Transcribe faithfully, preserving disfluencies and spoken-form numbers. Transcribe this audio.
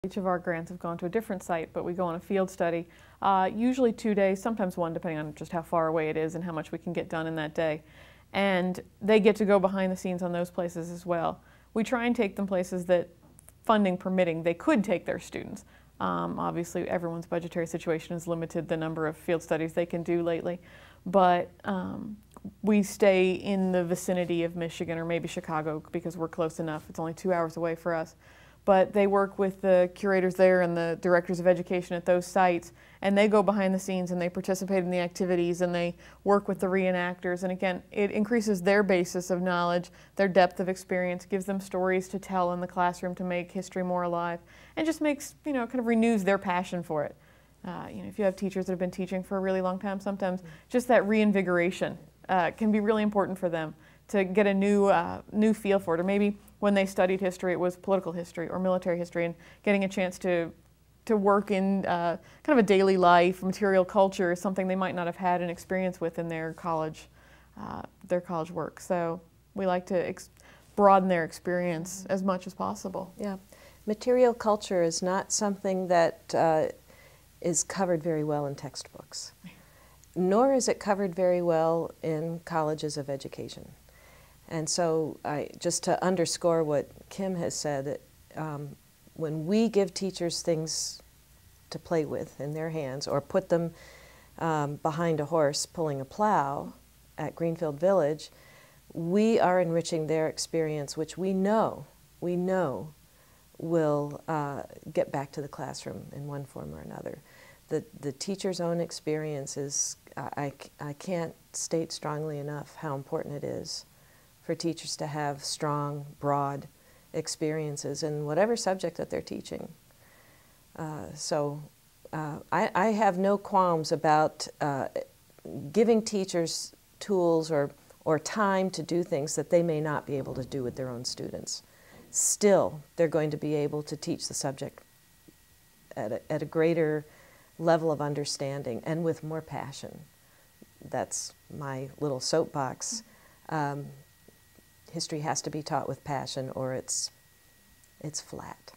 Each of our grants have gone to a different site, but we go on a field study, uh, usually two days, sometimes one, depending on just how far away it is and how much we can get done in that day. And they get to go behind the scenes on those places as well. We try and take them places that, funding permitting, they could take their students. Um, obviously, everyone's budgetary situation has limited the number of field studies they can do lately, but um, we stay in the vicinity of Michigan or maybe Chicago because we're close enough. It's only two hours away for us. But they work with the curators there and the directors of education at those sites, and they go behind the scenes and they participate in the activities and they work with the reenactors. And again, it increases their basis of knowledge, their depth of experience, gives them stories to tell in the classroom to make history more alive, and just makes, you know, kind of renews their passion for it. Uh, you know, if you have teachers that have been teaching for a really long time, sometimes just that reinvigoration uh, can be really important for them to get a new, uh, new feel for it. Or maybe when they studied history, it was political history or military history, and getting a chance to, to work in uh, kind of a daily life, material culture is something they might not have had an experience with in their college, uh, their college work. So we like to ex broaden their experience mm-hmm. as much as possible. Yeah, material culture is not something that uh, is covered very well in textbooks, nor is it covered very well in colleges of education. And so, I, just to underscore what Kim has said, um, when we give teachers things to play with in their hands or put them um, behind a horse pulling a plow at Greenfield Village, we are enriching their experience, which we know, we know will uh, get back to the classroom in one form or another. The, the teacher's own experience is, I, I can't state strongly enough how important it is for teachers to have strong, broad experiences in whatever subject that they're teaching. Uh, so uh, I, I have no qualms about uh, giving teachers tools or, or time to do things that they may not be able to do with their own students. Still, they're going to be able to teach the subject at a, at a greater level of understanding and with more passion. That's my little soapbox. Um, History has to be taught with passion, or it's, it's flat.